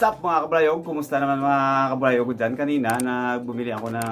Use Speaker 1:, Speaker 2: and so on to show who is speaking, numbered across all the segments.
Speaker 1: up mga kabrayog? Kumusta naman mga kabrayog ko dyan? Kanina bumili ako ng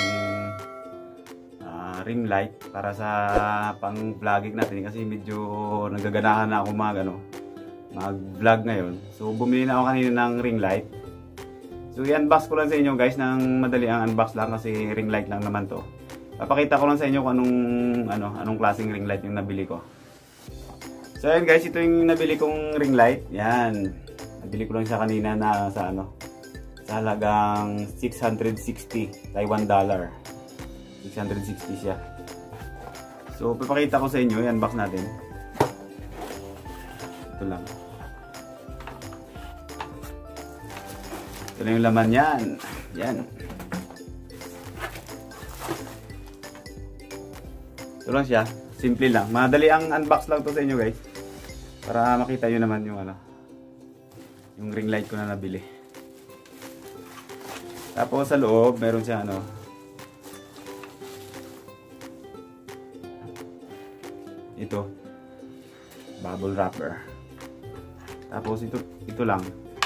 Speaker 1: ring light para sa pang vlogging natin kasi medyo nagaganahan na ako mag-vlog ngayon. So bumili na ako kanina ng ring light. So i-unbox ko lang sa inyo guys, ng madali ang unbox lang kasi ring light lang naman to. Papakita ko lang sa inyo kung anong klaseng ring light yung nabili ko. So ayan guys, ito yung nabili kong ring light. Yan. Nabili ko lang siya kanina na sa halagang 660 Taiwan dollar. 660 siya. So papakita ko sa inyo, i-unbox natin. Ito lang. Ito lang yung laman yan. Yan. Ito lang siya. Simple lang. Madali ang unbox lang to sa inyo guys. Para makita nyo naman yung ring light ko na nabili. Tapos sa loob, meron siya ito. Bubble wrapper. Tapos ito lang.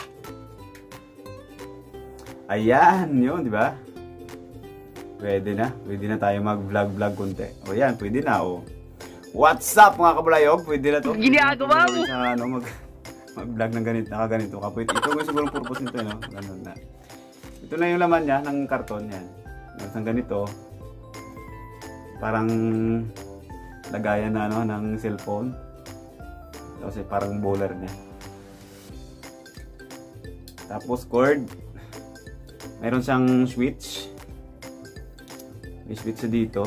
Speaker 1: Ayan, yun, di ba? Pwede na tayo mag-vlog konti. O yan, pwede na, oh. What's up mga kabalayog? Pwede na to.
Speaker 2: Ginagawa mo.
Speaker 1: Mag-vlog ng ganito. Kapit ito yung siguro purpose nito, no? Ganun na. Ito na yung laman niya ng karton yan. Yung ganito. Parang lagayan na ng cellphone. Kasi parang bowler niya. Tapos cord. Meron siyang switch. May switch dito.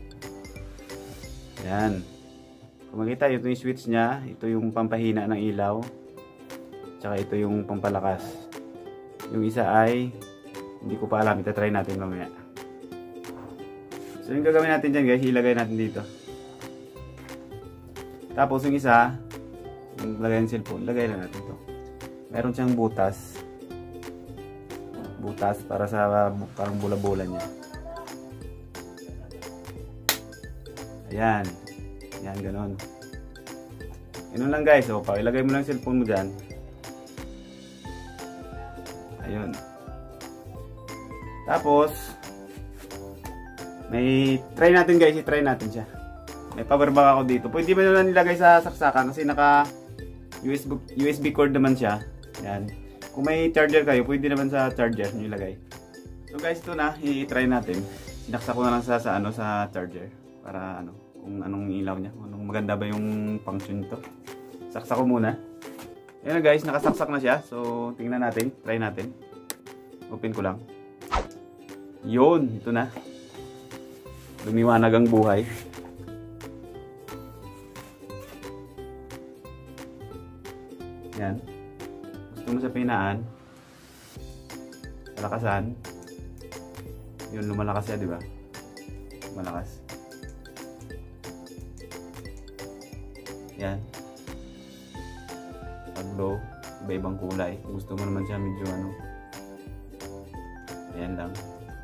Speaker 1: Yan. Kung makita, ito yung switch niya. Ito yung pampahina ng ilaw. Tsaka ito yung pampalakas. Yung isa ay hindi ko pa alam. Itatry natin mamaya. So yung gagawin natin dyan guys, ilagay natin dito. Tapos yung isa, yung lagay ng cellphone, lagay na natin ito. Meron siyang butas. Butas para sa parang bola-bola niya. Ayan. Ayan, ganon. Ganun lang guys. So, ilagay mo lang yung cellphone mo dyan. Ayun. Tapos, try natin guys. I-try natin siya. May power bank ako dito. Pwede ba naman nilagay sa saksakan kasi naka USB cord naman siya. Ayan. Kung may charger kayo, pwede naman sa charger nyo ilagay. So guys, ito na. I-try natin. Sinaksak ko na lang sa charger. Para kung anong ilaw niya. Anong maganda ba yung function nito. Saksak ko muna. Ayan na guys, nakasaksak na siya. So, tingnan natin. Try natin. Open ko lang. Yun, ito na. Lumiwanag ang buhay. Yan. Gusto mo sa pinaan. Palakasan. Yun, lumalakas siya, di ba? Malakas. Yan. Pag-blow, iba-ibang kulay. Kung gusto mo naman siya medyo ayan lang.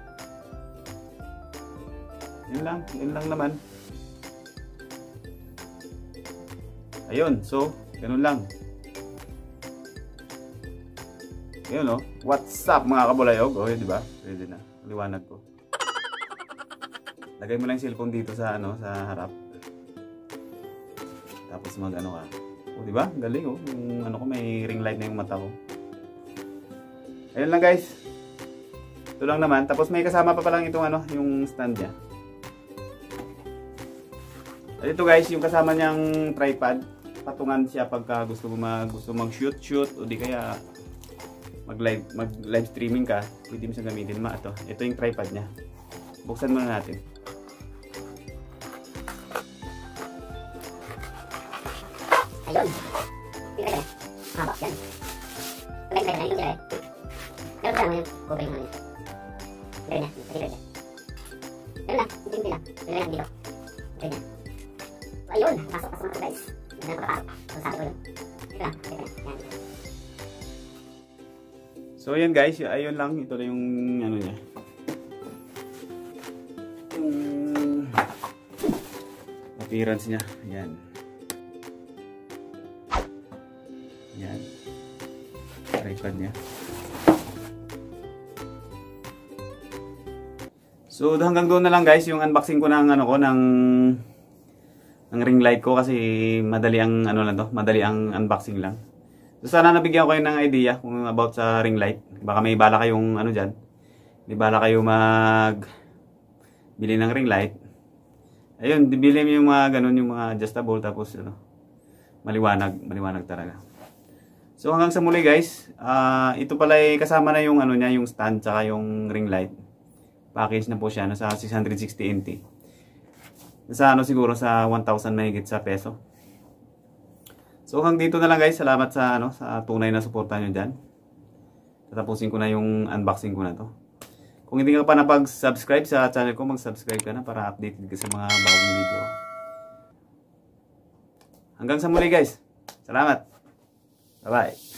Speaker 1: Yan lang naman. Ayun, so, ganun lang. Ayun oh. What's up mga kabulayog? Oh, di ba? Pwede na. Liwanag ko. Lagay mo lang yung cellphone dito sa sa harap. Tapos ka. Oh, di ba? Galing oh. Yung ko may ring light na yung mata ko. Ayun lang guys. Ito lang naman. Tapos may kasama pa lang itong yung stand niya. At ito guys, yung kasama niyang tripod. Patungan siya pagka gusto mag-shoot o di kaya mag-live streaming ka, pwede mo siyang gamitin. Ito yung tripod niya. Buksan muna natin.
Speaker 3: Ayun. Tingnan ka. Haba yan. Tingnan ka na. Pero kasama yan. Covering mo yun. Tingnan niya. Tingnan niya. Tingnan lang. Tingnan lang. Tingnan lang dito. Tingnan niya. Ayun. Pasok na guys. Tingnan ko kapasok. Kung sabi ko yun. Tingnan lang. Tingnan yan.
Speaker 1: So ayan guys. Ayun lang. Ito na yung niya. Yung appearance niya. Ayan. Yan. Try tripod niya. So hanggang doon na lang guys yung unboxing ko ng ano ko ng ring light ko kasi madali ang ano lang to, madali ang unboxing lang. So sana nabigyan ko kayo ng idea kung about sa ring light. Baka may bala kayong ano diyan. May bala kayo bili ng ring light. Ayun, bili mo yung mga ganun, yung mga adjustable tapos ano, maliwanag talaga. So hanggang sa muli guys, ito pala ay kasama na yung ano niya, yung stand tsaka yung ring light. Package na po siya, nasa 660 NT. Nasa ano siguro sa 1,000 mahigit sa peso. So hanggang dito na lang guys, salamat sa ano sa tunay na suporta niyo diyan. Tatapusin ko na yung unboxing ko na to. Kung hindi ka pa napag-subscribe sa channel ko, mag-subscribe ka na para updated ka sa mga bagong video. Hanggang sa muli guys. Salamat. Bye-bye.